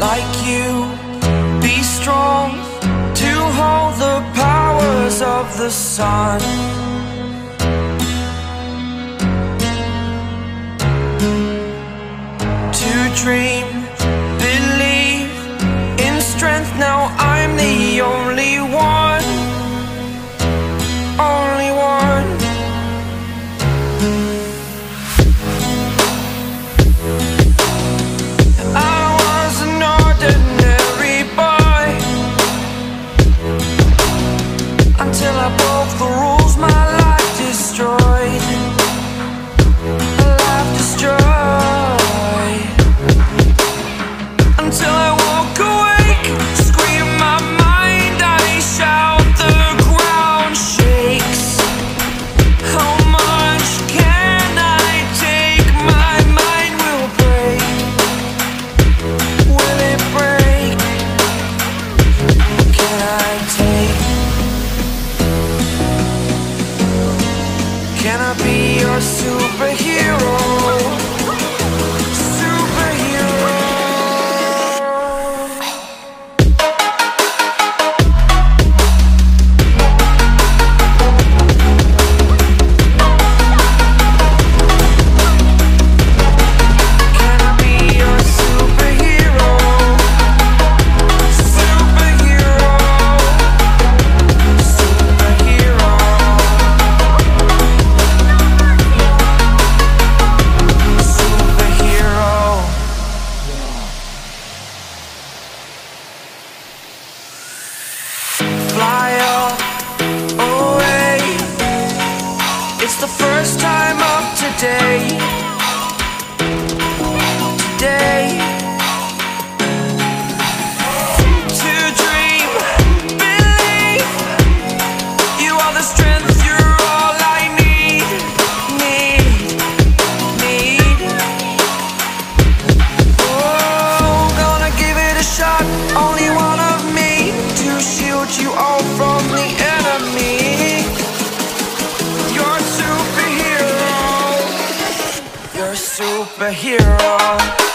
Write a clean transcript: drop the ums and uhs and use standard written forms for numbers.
like you, be strong to hold the powers of the sun. To dream, believe in strength. Now I'm the only one, only one. I was an ordinary boy until I broke the rules. My life destroyed, life destroyed. Until I walk awake, scream my mind, I shout, the ground shakes. How much can I take? My mind will break. Will it break? Can I take? Can I be your superhero? Fly up, away. It's the first time of today. Today. To dream, believe. You are the strength, you're all I need. Oh, gonna give it a shot. Only one of me to shield you all from the enemy. You're a superhero. You're a superhero.